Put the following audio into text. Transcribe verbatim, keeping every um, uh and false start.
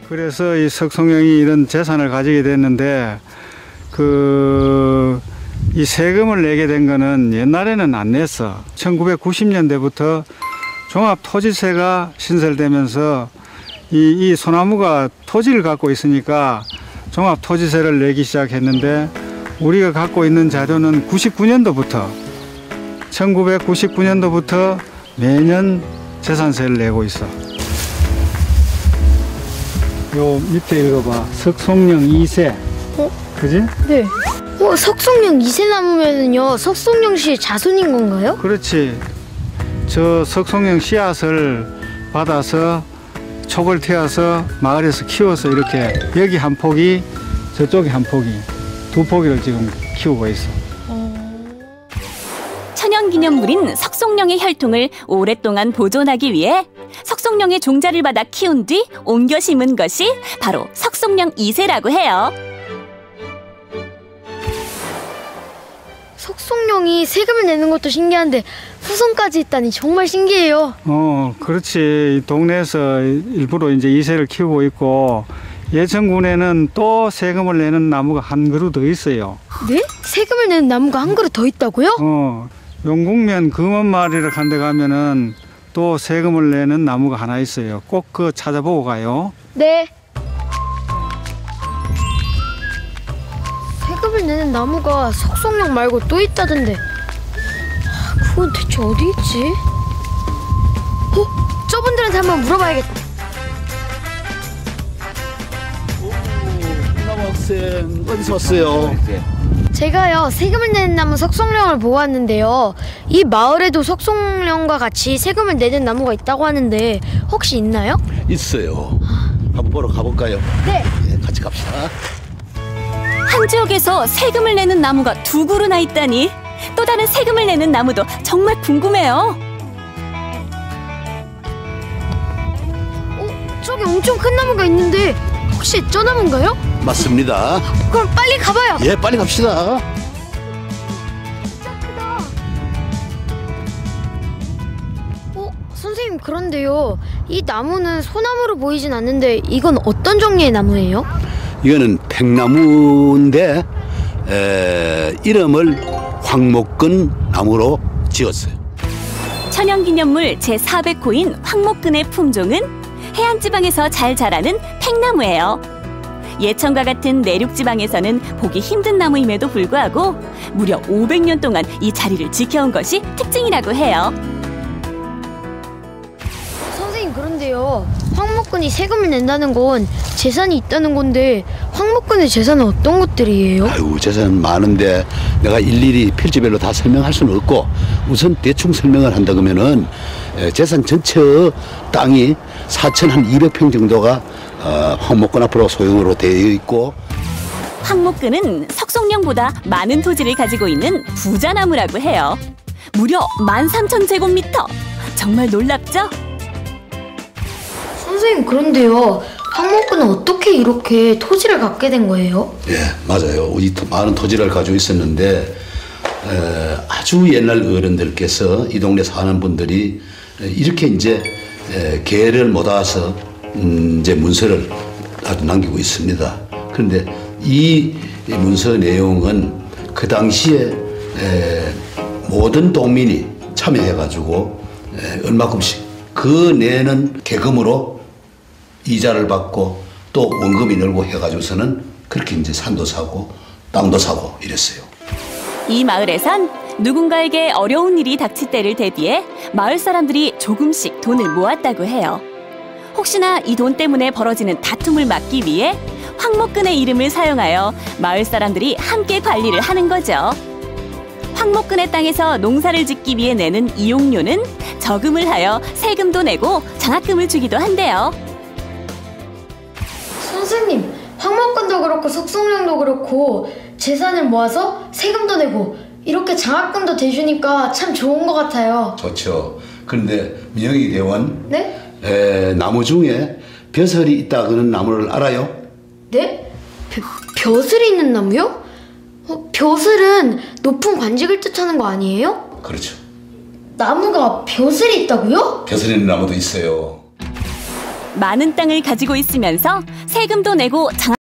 그래서 이 석송령이 이런 재산을 가지게 됐는데 그 이 세금을 내게 된 거는 옛날에는 안 냈어. 천구백구십 년대부터 종합토지세가 신설되면서 이, 이 소나무가 토지를 갖고 있으니까 종합토지세를 내기 시작했는데 우리가 갖고 있는 자료는 구십구 년도부터 천구백구십구 년도부터 매년 재산세를 내고 있어. 요 밑에 읽어봐. 석송령 이 세. 어? 그지? 네. 어, 석송령 이 세 나무면은요, 석송령 씨의 자손인 건가요? 그렇지. 저 석송령 씨앗을 받아서 촉을 태워서 마을에서 키워서 이렇게 여기 한 포기, 저쪽에 한 포기, 두 포기를 지금 키우고 있어. 천연기념물인 석송령의 혈통을 오랫동안 보존하기 위해 석송령의 종자를 받아 키운 뒤 옮겨 심은 것이 바로 석송령 이 세라고 해요. 석송령이 세금을 내는 것도 신기한데 후손까지 있다니 정말 신기해요. 어, 그렇지. 동네에서 일부러 이제 이 세를 키우고 있고 예천군에는 또 세금을 내는 나무가 한 그루 더 있어요. 네? 세금을 내는 나무가 한 그루 더 있다고요? 어, 용국면 금원마을이라 간 데 가면은 또 세금을 내는 나무가 하나 있어요. 꼭 그거 찾아보고 가요. 네. 세금을 내는 나무가 석송령 말고 또 있다던데. 아, 그건 대체 어디 있지? 어? 저분들한테 한번 물어봐야겠다. 오, 김나무 학생 어디서 왔어요? 제가요, 세금을 내는 나무 석송령을 보았는데요. 이 마을에도 석송령과 같이 세금을 내는 나무가 있다고 하는데 혹시 있나요? 있어요. 한번 보러 가볼까요? 네. 네, 같이 갑시다. 한 지역에서 세금을 내는 나무가 두 그루나 있다니 또 다른 세금을 내는 나무도 정말 궁금해요. 어? 저기 엄청 큰 나무가 있는데 혹시 저 나무인가요? 맞습니다. 그럼 빨리 가봐요. 예, 빨리 갑시다. 진짜 크다. 어? 선생님, 그런데요, 이 나무는 소나무로 보이진 않는데 이건 어떤 종류의 나무예요? 이거는 팽나무인데 에, 이름을 황목근 나무로 지었어요. 천연기념물 제사백 호인 황목근의 품종은 해안지방에서 잘 자라는 팽나무예요. 예천과 같은 내륙지방에서는 보기 힘든 나무임에도 불구하고 무려 오백 년 동안 이 자리를 지켜온 것이 특징이라고 해요. 선생님, 그런데요, 황목근이 세금을 낸다는 건 재산이 있다는 건데 황목근의 재산은 어떤 것들이에요? 아유, 재산 많은데 내가 일일이 필지별로 다 설명할 수는 없고 우선 대충 설명을 한다 그러면은 재산 전체의 땅이 사천이백 평 정도가 어, 황목근 앞으로 소유로 되어 있고, 황목근은 석송령보다 많은 토지를 가지고 있는 부자나무라고 해요. 무려 만 삼천 제곱미터. 정말 놀랍죠? 선생님, 그런데요, 황목근은 어떻게 이렇게 토지를 갖게 된 거예요? 예, 맞아요. 이 많은 토지를 가지고 있었는데 에, 아주 옛날 어른들께서 이 동네 사는 분들이 이렇게 이제 에, 계를 못 와서 음, 이제 문서를 아주 남기고 있습니다. 그런데 이 문서 내용은 그 당시에 에, 모든 동민이 참여해가지고 에, 얼마큼씩 그 내는 계금으로 이자를 받고 또 원금이 늘고 해가지고서는 그렇게 이제 산도 사고 땅도 사고 이랬어요. 이 마을에선 누군가에게 어려운 일이 닥칠 때를 대비해 마을 사람들이 조금씩 돈을 모았다고 해요. 혹시나 이 돈 때문에 벌어지는 다툼을 막기 위해 황목근의 이름을 사용하여 마을 사람들이 함께 관리를 하는 거죠. 황목근의 땅에서 농사를 짓기 위해 내는 이용료는 저금을 하여 세금도 내고 장학금을 주기도 한대요. 선생님, 황목근도 그렇고 석송령도 그렇고 재산을 모아서 세금도 내고 이렇게 장학금도 대주니까 참 좋은 것 같아요. 좋죠. 그런데 민영이 대원, 네? 에, 나무 중에 벼슬이 있다는 나무를 알아요? 네? 벼, 벼슬이 있는 나무요? 어, 벼슬은 높은 관직을 뜻하는 거 아니에요? 그렇죠. 나무가 벼슬이 있다고요? 벼슬 있는 나무도 있어요. 많은 땅을 가지고 있으면서 세금도 내고 장